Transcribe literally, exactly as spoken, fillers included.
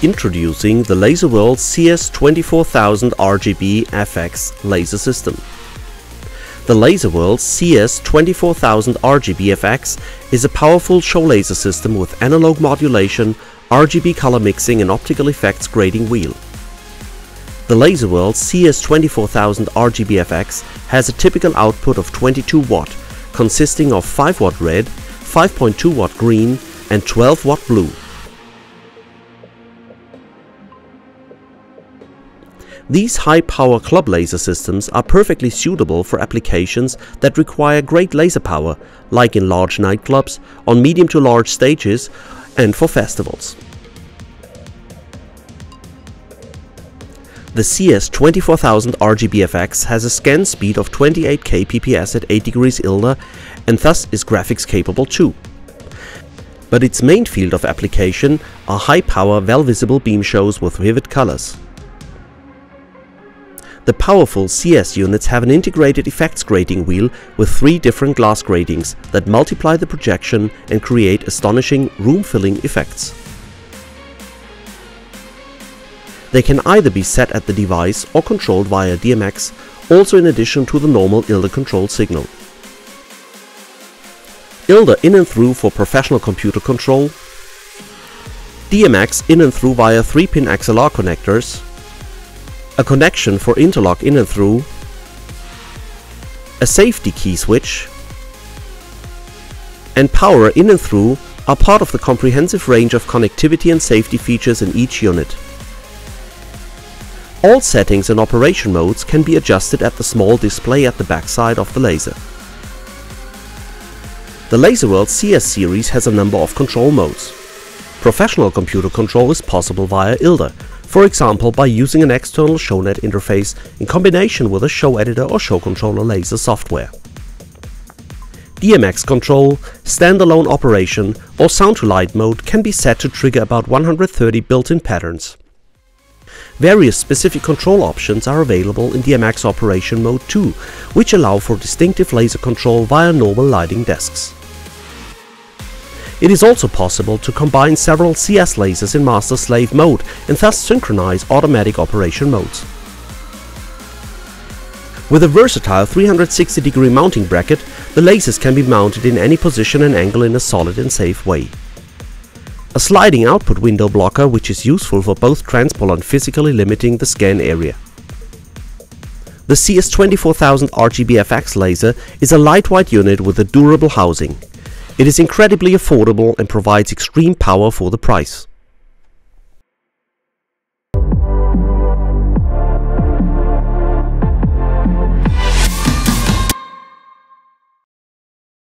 Introducing the LaserWorld C S twenty-four thousand R G B F X laser system. The LaserWorld C S twenty-four thousand R G B F X is a powerful show laser system with analog modulation, R G B color mixing and optical effects grading wheel. The LaserWorld C S twenty-four thousand R G B F X has a typical output of twenty-two watt, consisting of five watt red, five point two watt green and twelve watt blue. These high-power club laser systems are perfectly suitable for applications that require great laser power, like in large nightclubs, on medium to large stages and for festivals. The C S twenty-four thousand R G B F X has a scan speed of twenty-eight K P P S at eight degrees I L D A and thus is graphics capable too. But its main field of application are high-power, well-visible beam shows with vivid colors. The powerful C S units have an integrated effects grading wheel with three different glass gratings that multiply the projection and create astonishing room-filling effects. They can either be set at the device or controlled via D M X, also in addition to the normal I L D A control signal. I L D A in and through for professional computer control, D M X in and through via three pin X L R connectors, a connection for interlock in and through, a safety key switch, and power in and through are part of the comprehensive range of connectivity and safety features in each unit. All settings and operation modes can be adjusted at the small display at the backside of the laser. The LaserWorld C S series has a number of control modes. Professional computer control is possible via I L D A, for example by using an external ShowNet interface in combination with a show editor or show controller laser software. D M X control, standalone operation or sound to light mode can be set to trigger about one hundred thirty built-in patterns. Various specific control options are available in D M X operation mode too, which allow for distinctive laser control via normal lighting desks. It is also possible to combine several C S lasers in master-slave mode and thus synchronize automatic operation modes. With a versatile three hundred sixty degree mounting bracket, the lasers can be mounted in any position and angle in a solid and safe way. A sliding output window blocker which is useful for both transport and physically limiting the scan area. The C S twenty-four thousand R G B F X laser is a lightweight unit with a durable housing. It is incredibly affordable and provides extreme power for the price.